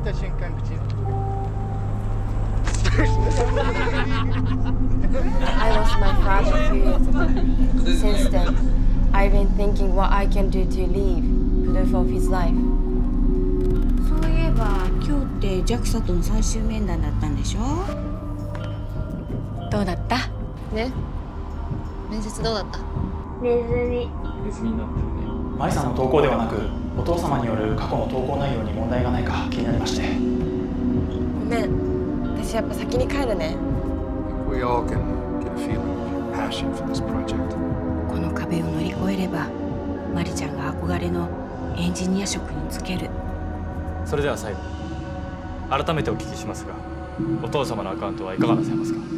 た瞬間口に。 I lost my father a few years ago. Since then, I've been thinking what I can do to leave proof of his life. そういえば今日って JAXA との最終面談だったんでしょ。どうだった？ ね。面接どうだった？ ネズミ。 ネズミになってるね。 マリさんの投稿ではなく、お父様による過去の投稿内容に問題がないか気になりまして。 ごめん、私やっぱ先に帰るね。 We all can get a feeling of passion for this project. この壁を乗り越えれば、マリちゃんが憧れのエンジニア職に就ける。 それでは最後、改めてお聞きしますが、お父様のアカウントはいかがなさいますか？